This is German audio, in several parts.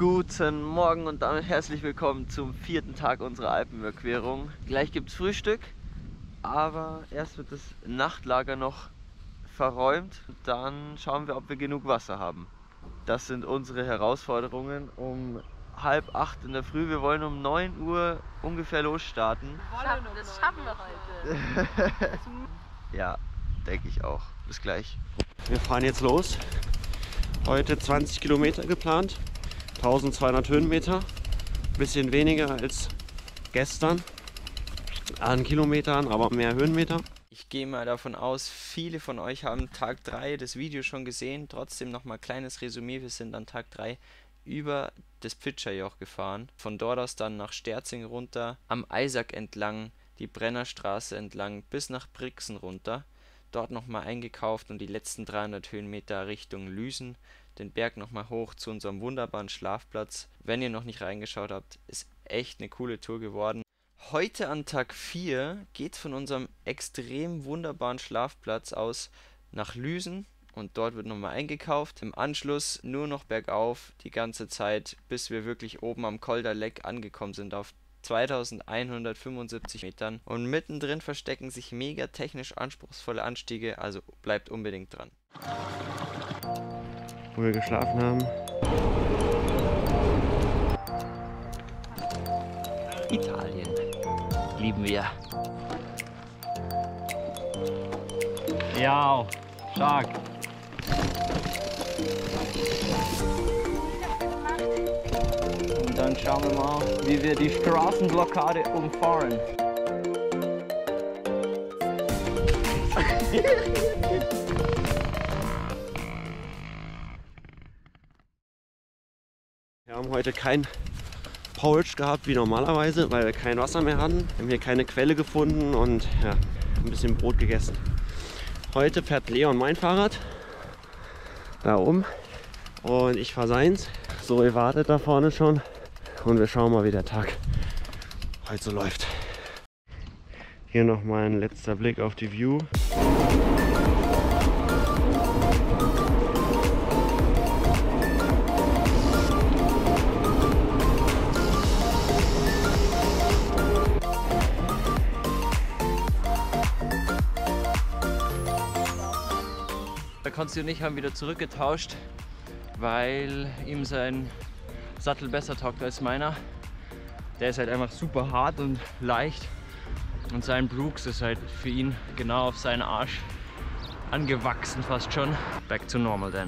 Guten Morgen und damit herzlich willkommen zum 4. Tag unserer Alpenüberquerung. Gleich gibt es Frühstück, aber erst wird das Nachtlager noch verräumt. Dann schauen wir, ob wir genug Wasser haben. Das sind unsere Herausforderungen um 7:30 in der Früh. Wir wollen um 9 Uhr ungefähr losstarten. Das schaffen wir heute. Ja, denke ich auch. Bis gleich. Wir fahren jetzt los. Heute 20 Kilometer geplant, 1200 Höhenmeter, bisschen weniger als gestern an Kilometern, aber mehr Höhenmeter. Ich gehe mal davon aus, viele von euch haben Tag 3 das Video schon gesehen. Trotzdem nochmal kleines Resümee. Wir sind an Tag 3 über das Pfitscherjoch gefahren. Von dort aus dann nach Sterzing runter, am Eisack entlang, die Brennerstraße entlang bis nach Brixen runter. Dort nochmal eingekauft und die letzten 300 Höhenmeter Richtung Lüsen, den Berg nochmal hoch zu unserem wunderbaren Schlafplatz. Wenn ihr noch nicht reingeschaut habt, ist echt eine coole Tour geworden. Heute an Tag 4 geht es von unserem extrem wunderbaren Schlafplatz aus nach Lüsen und dort wird nochmal eingekauft. Im Anschluss nur noch bergauf die ganze Zeit, bis wir wirklich oben am Kolder Leck angekommen sind auf 2175 Metern und mittendrin verstecken sich mega technisch anspruchsvolle Anstiege, also bleibt unbedingt dran. Wo wir geschlafen haben. Italien. Lieben wir. Ja, stark. Und dann schauen wir mal, wie wir die Straßenblockade umfahren. Wir haben heute kein Porridge gehabt wie normalerweise, weil wir kein Wasser mehr hatten. Wir haben hier keine Quelle gefunden und ja, ein bisschen Brot gegessen. Heute fährt Leon mein Fahrrad da oben und ich fahre seins. So, ihr wartet da vorne schon und wir schauen mal, wie der Tag heute so läuft. Hier noch mal ein letzter Blick auf die View. Der Konsti und ich haben wieder zurückgetauscht, weil ihm sein Sattel besser taugt als meiner. Der ist halt einfach super hart und leicht und sein Brooks ist halt für ihn genau auf seinen Arsch angewachsen fast schon. Back to normal then.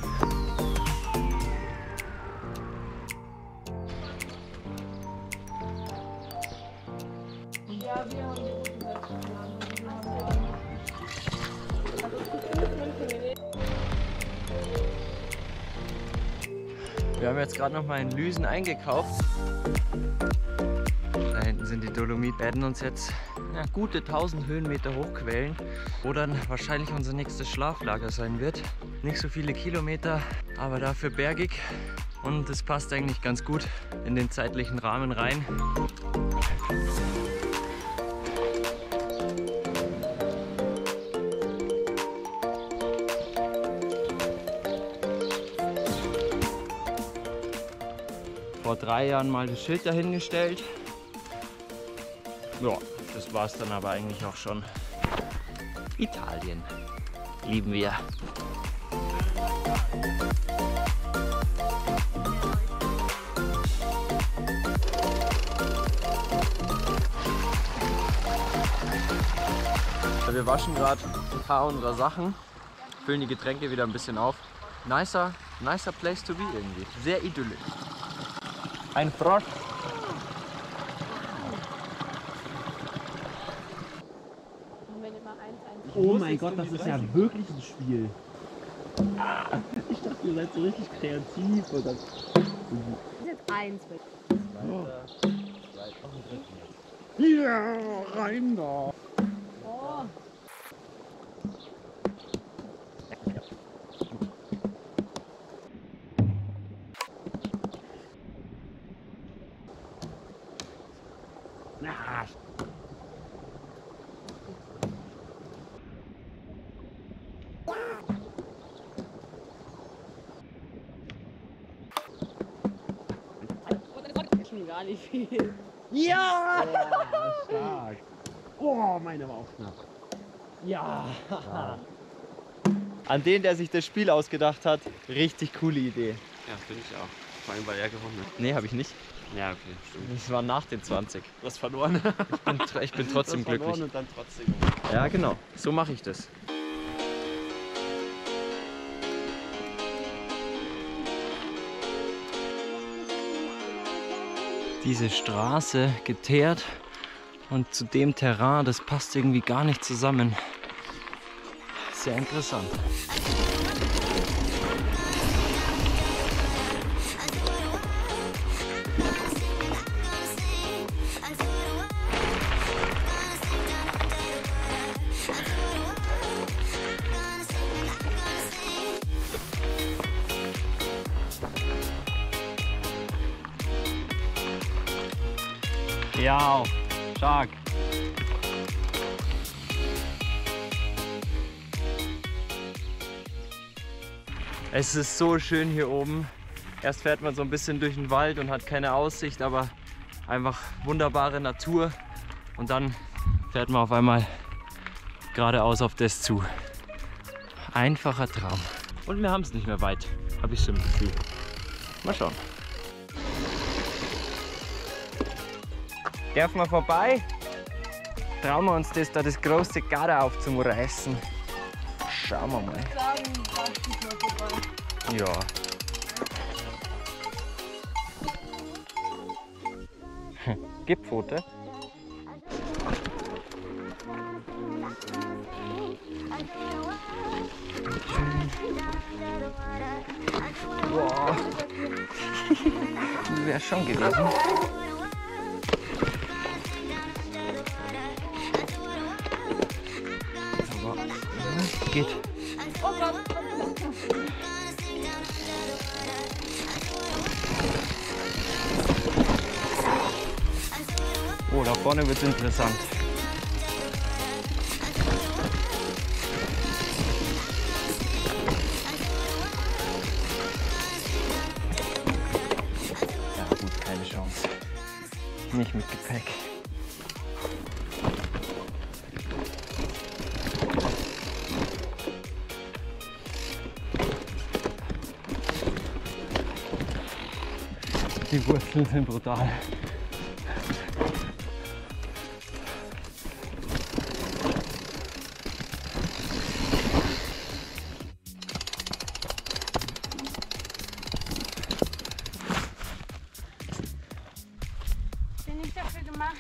Wir haben jetzt gerade noch mal in Lüsen eingekauft. Da hinten sind die Dolomiten. Wir werden uns jetzt gute 1000 Höhenmeter hochquälen, wo dann wahrscheinlich unser nächstes Schlaflager sein wird. Nicht so viele Kilometer, aber dafür bergig. Und es passt eigentlich ganz gut in den zeitlichen Rahmen rein. Vor 3 Jahren mal das Schild dahingestellt. Ja, das war es dann aber eigentlich auch schon. Italien. Lieben wir. Wir waschen gerade ein paar unserer Sachen, füllen die Getränke wieder ein bisschen auf. Nicer place to be irgendwie. Sehr idyllisch. Ein Frosch. Oh mein Gott, das ist ja wirklich ein Spiel. Ich dachte, ihr seid so richtig kreativ. Oder? Das ist jetzt 1 mit. Ja, rein da. Oh. Ah. gar nicht viel. Ja! Oh, stark. Oh, meine war auch knapp. Ja. An den, der sich das Spiel ausgedacht hat, richtig coole Idee. Ja, finde ich auch. Vor allem, weil er gewonnen hat. Nee, habe ich nicht. Ja, okay, stimmt. Das war nach den 20. Du hast verloren. Ich bin trotzdem Du hast verloren glücklich. und dann trotzdem gewonnen. Ja, genau. So mache ich das. Diese Straße geteert und zu dem Terrain, das passt irgendwie gar nicht zusammen. Sehr interessant. Ja, stark. Es ist so schön hier oben. Erst fährt man so ein bisschen durch den Wald und hat keine Aussicht, aber einfach wunderbare Natur. Und dann fährt man auf einmal geradeaus auf das zu. Einfacher Traum. Und wir haben es nicht mehr weit, habe ich so ein Gefühl. Mal schauen. Dürfen wir vorbei? Trauen wir uns das da das große Garde aufzureißen. Schauen wir mal. Ja. Gib Foto. Boah. Wäre schon gewesen. Geht. Oh, da vorne wird es interessant. Ja gut, keine Chance. Nicht mit Gepäck. Die Wurzeln sind brutal. Bin nicht dafür gemacht.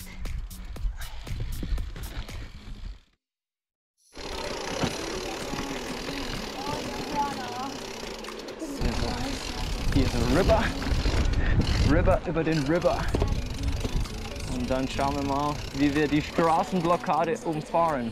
Hier ist ein River. River über den River. Und dann schauen wir mal, wie wir die Straßenblockade umfahren.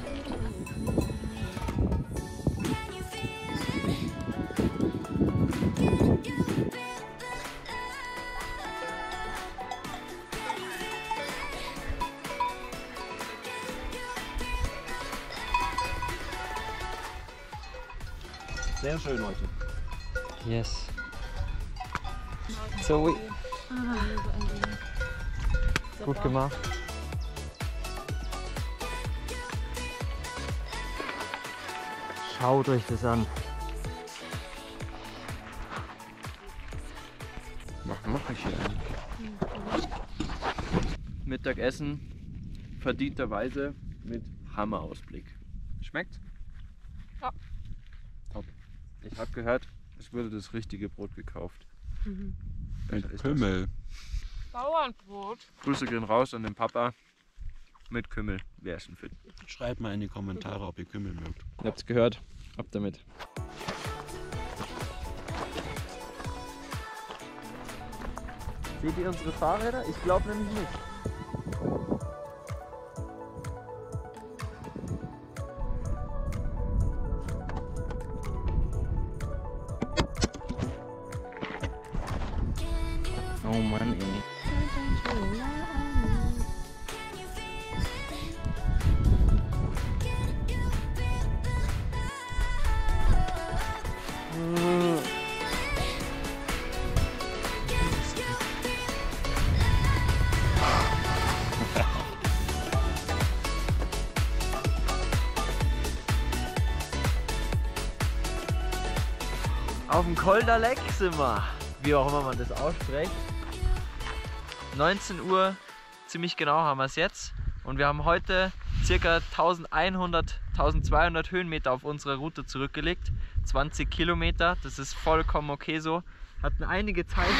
Sehr schön heute. Yes. Zoe. Gut gemacht. Schaut euch das an. Was mache ich hier eigentlich? Mittagessen verdienterweise mit Hammerausblick. Schmeckt's? Ja. Top. Ich habe gehört, es wurde das richtige Brot gekauft. Besser ist das. Kümmel. Bauernbrot. Grüße gehen raus an den Papa mit Kümmel. Wer ist denn fit? Schreibt mal in die Kommentare, ob ihr Kümmel mögt. Ihr habt's gehört. Ab damit. Seht ihr unsere Fahrräder? Ich glaube nämlich nicht. Oh Mann, ey. Auf dem Kolderleck sind wir, wie auch immer man das ausspricht. 19 Uhr, ziemlich genau haben wir es jetzt. Und wir haben heute ca. 1100, 1200 Höhenmeter auf unserer Route zurückgelegt. 20 Kilometer, das ist vollkommen okay so. Hatten einige Zeichen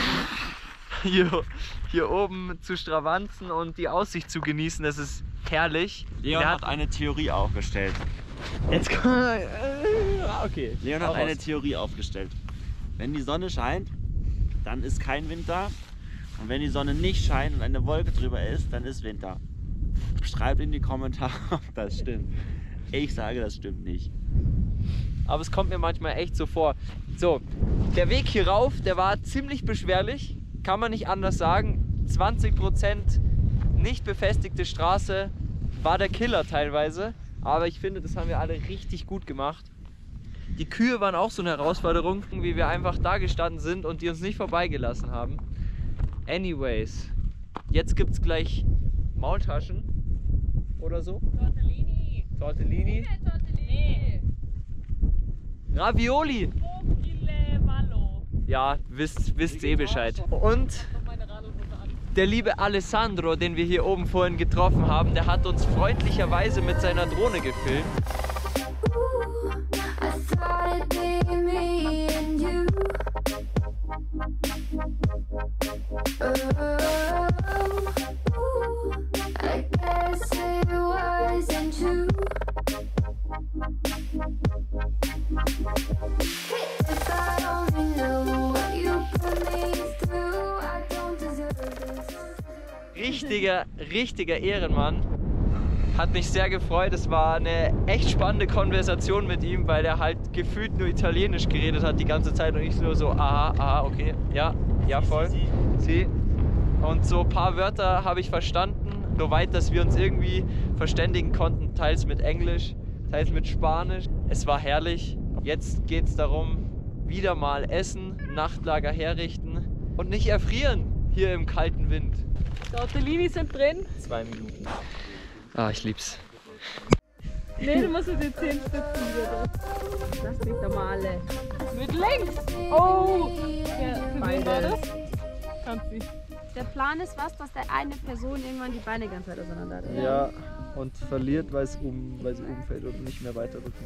hier oben zu stravanzen und die Aussicht zu genießen, das ist herrlich. Leon hat eine Theorie aufgestellt. Jetzt kann okay. Leon hat eine Theorie aufgestellt. Wenn die Sonne scheint, dann ist kein Winter. Und wenn die Sonne nicht scheint und eine Wolke drüber ist, dann ist Winter. Schreibt in die Kommentare, ob das stimmt. Ich sage, das stimmt nicht. Aber es kommt mir manchmal echt so vor. So, der Weg hier rauf, der war ziemlich beschwerlich. Kann man nicht anders sagen. 20% nicht befestigte Straße war der Killer teilweise. Aber ich finde, das haben wir alle richtig gut gemacht. Die Kühe waren auch so eine Herausforderung, wie wir einfach da gestanden sind und die uns nicht vorbeigelassen haben. Anyways, jetzt gibt es gleich Maultaschen oder so. Tortellini. Tortellini. Nee. Ravioli. Ja, wisst eh Bescheid. Und der liebe Alessandro, den wir hier oben vorhin getroffen haben, der hat uns freundlicherweise mit seiner Drohne gefilmt. Richtiger Ehrenmann. Hat mich sehr gefreut. Es war eine echt spannende Konversation mit ihm, weil er halt gefühlt nur Italienisch geredet hat die ganze Zeit und ich nur so, aha, okay, ja, voll. Sie. Und so ein paar Wörter habe ich verstanden, soweit, dass wir uns irgendwie verständigen konnten, teils mit Englisch, teils mit Spanisch. Es war herrlich. Jetzt geht es darum, wieder mal essen, Nachtlager herrichten und nicht erfrieren hier im kalten Wind. Tortellini sind drin. 2 Minuten. Ah, ich lieb's. Nee, du musst die 10 Stück wieder. Lass mich da mal alle. Mit links. Oh. Ja, für wen war das? Kannst du. Der Plan ist was, dass der eine Person irgendwann die Beine ganz weit auseinander hat. Ja, und verliert, weil sie umfällt und nicht mehr weiter rücken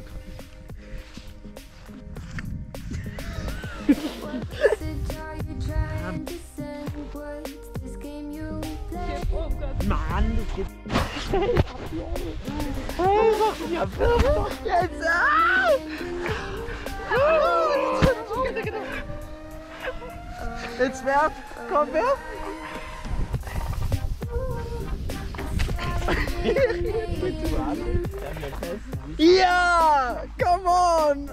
kann. Mann, das geht. Jetzt werf! Komm, werf! Ja! Come on!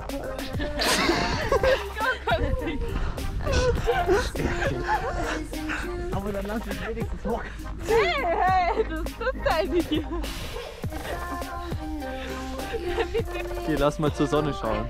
Aber dann lass mich wenigstens hoch. Hey, das tut eigentlich hier. Okay, lass mal zur Sonne schauen.